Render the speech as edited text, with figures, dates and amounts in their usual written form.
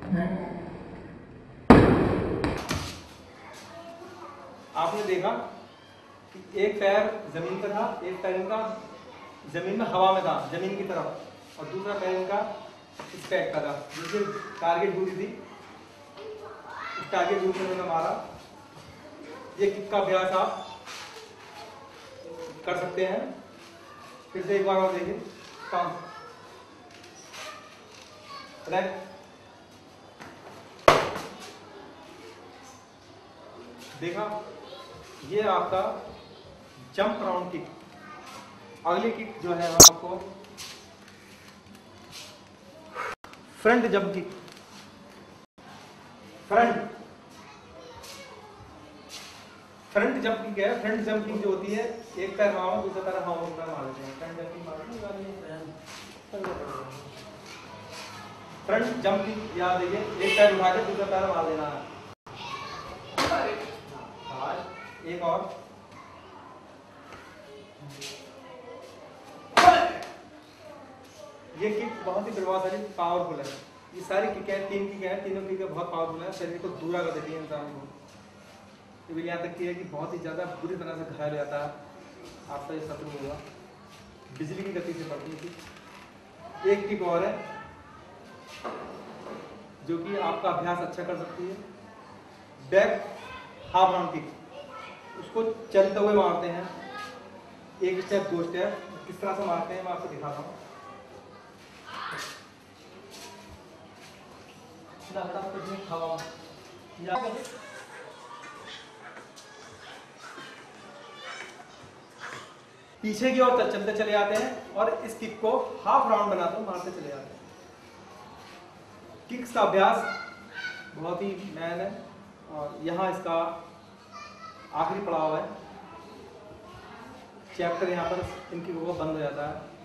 आपने देखा कि एक पैर जमीन पर था, एक पैर इनका जमीन में हवा में था, जमीन की तरफ, और दूसरा पैर इनका इस पैक का था। जैसे टारगेट ड्यूटी थी, इस टारगेट ड्यूटी में उन्होंने मारा। ये किक का अभ्यास आप कर सकते हैं। फिर से एक बार और देखिए, काम देखा, ये आपका जंप राउंड किक। अगली किक जो है आपको front jump kick. Front jump kick है। फ्रंट जंप किक जो होती है, एक पैर हवा में, दूसरा पैर हवा में मार देते हैं। Front jump kick front jump kick याद रखिए, एक पैर उठा के दूसरा पैर मार देना है। एक और, ये किक बहुत ही प्रभावशाली पावरफुल है। ये सारी किक है, 3 किक है, तीनों किक बहुत पावरफुल है, शरीर को दूरा कर देती है इंसान को। ये यहाँ तक की है कि बहुत ही ज्यादा बुरी तरह से घायल हो जाता है आपका ये शत्रु होगा। बिजली की गति से पड़ती है किक। एक किक और है जो कि आपका अभ्यास अच्छा कर सकती है, बैक हाफ राउंड किक। उसको चलते हुए मारते हैं, एक स्टेप दो स्टेप, किस तरह से मारते हैं मैं आपको दिखाता हूँ। पीछे की ओर चलते चले जाते हैं और इस किक को हाफ राउंड बनाते हुए मारते चले जाते हैं। किक्स का अभ्यास बहुत ही मैन है और यहाँ इसका आखिरी पड़ाव है। चैप्टर यहाँ पर इनकी वो बंद हो जाता है।